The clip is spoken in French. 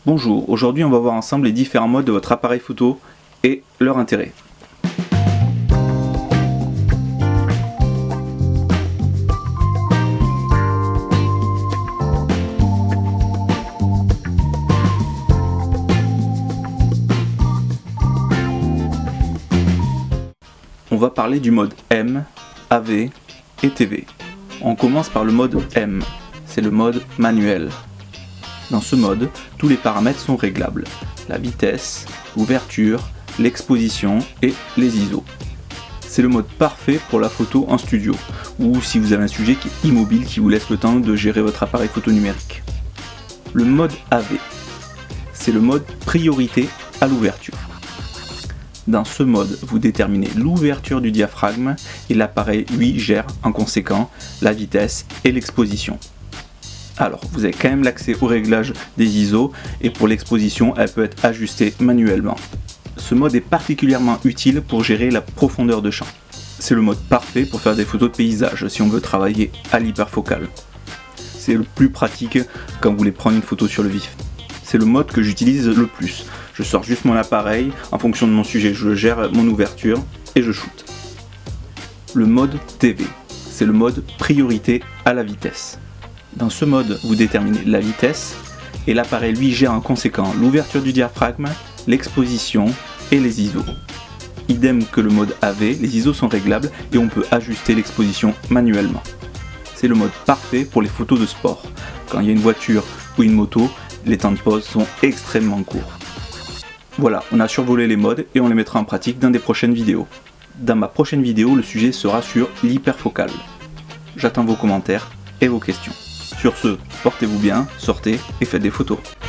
Bonjour, aujourd'hui on va voir ensemble les différents modes de votre appareil photo et leur intérêt. On va parler du mode M, AV et TV. On commence par le mode M, c'est le mode manuel. Dans ce mode, tous les paramètres sont réglables. La vitesse, l'ouverture, l'exposition et les ISO. C'est le mode parfait pour la photo en studio, ou si vous avez un sujet qui est immobile qui vous laisse le temps de gérer votre appareil photo numérique. Le mode AV, c'est le mode priorité à l'ouverture. Dans ce mode, vous déterminez l'ouverture du diaphragme et l'appareil, lui, gère en conséquent la vitesse et l'exposition. Alors, vous avez quand même l'accès au réglage des ISO et pour l'exposition, elle peut être ajustée manuellement. Ce mode est particulièrement utile pour gérer la profondeur de champ. C'est le mode parfait pour faire des photos de paysage si on veut travailler à l'hyperfocale. C'est le plus pratique quand vous voulez prendre une photo sur le vif. C'est le mode que j'utilise le plus. Je sors juste mon appareil, en fonction de mon sujet, je gère mon ouverture et je shoot. Le mode TV, c'est le mode priorité à la vitesse. Dans ce mode, vous déterminez la vitesse et l'appareil lui gère en conséquent l'ouverture du diaphragme, l'exposition et les ISO. Idem que le mode AV, les ISO sont réglables et on peut ajuster l'exposition manuellement. C'est le mode parfait pour les photos de sport. Quand il y a une voiture ou une moto, les temps de pause sont extrêmement courts. Voilà, on a survolé les modes et on les mettra en pratique dans des prochaines vidéos. Dans ma prochaine vidéo, le sujet sera sur l'hyperfocale. J'attends vos commentaires et vos questions. Sur ce, portez-vous bien, sortez et faites des photos.